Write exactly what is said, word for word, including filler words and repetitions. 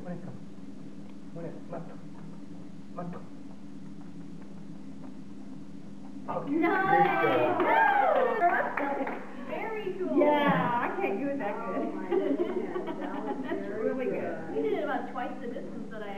Bonito. Bonito. Matto. Matto. Okay. Nice. Very cool. Yeah, I can't do it that good. Oh my goodness, that was That's very really good. good. You did it about twice the distance that I